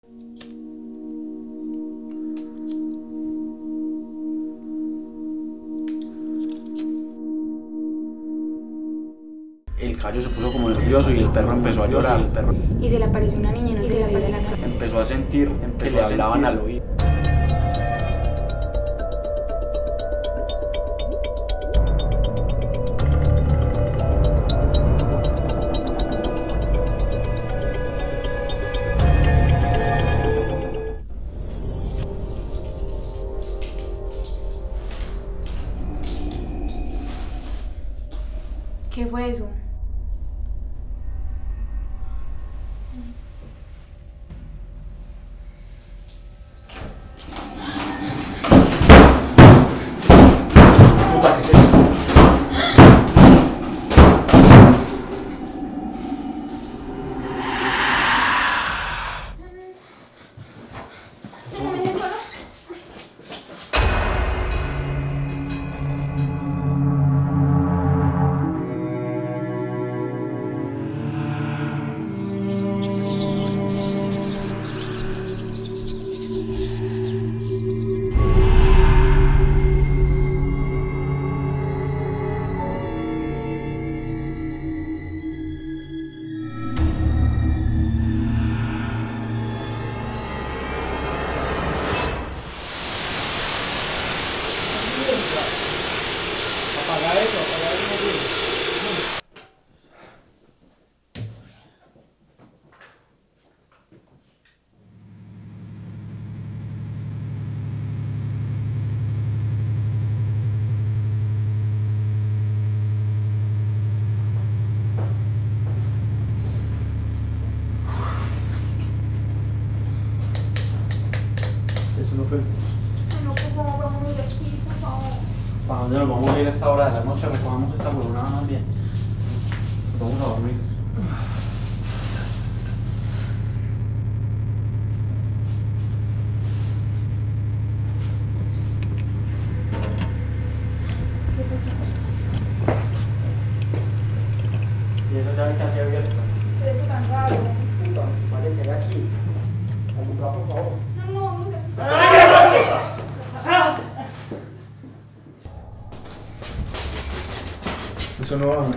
El caballo se puso como nervioso y el perro empezó a llorar. Y se le apareció una niña y no se le veía la cara. Empezó a sentir que le hablaban al oído. ¿Qué fue eso? Puta, ¿qué es eso? Apaga eso bien. Eso no fue. No, por favor, vámonos de aquí, por favor. ¿Para dónde nos vamos a ir a esta hora de la noche? Recogamos esta huevonada más bien. Vamos a dormir. ¿Qué es eso? ¿Y esa llave que hacía abierta? ¿Qué es eso tan raro? Vale, queda aquí. Alumbra, por favor. No, no, vámonos de aquí. Eso no va.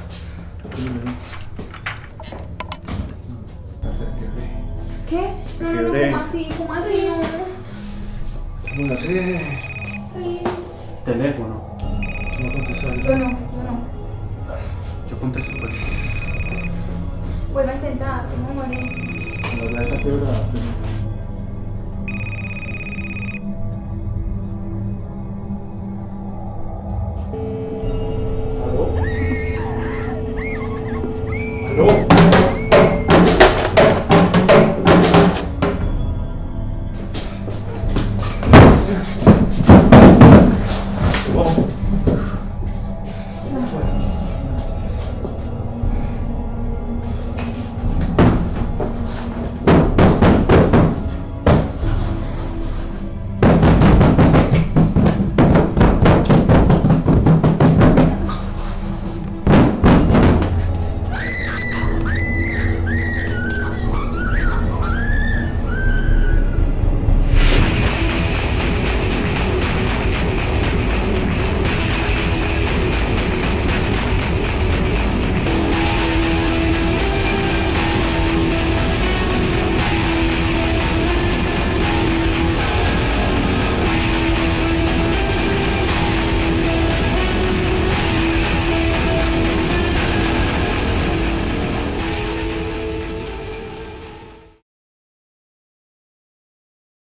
¿Qué? No, no, no, Quebré. ¿cómo así? ¿Cómo así? No. No sé. Ay, Teléfono. No contestar. yo no. Yo contesto, pues. Vuelve a intentar, no mueres. La verdad está quebrada.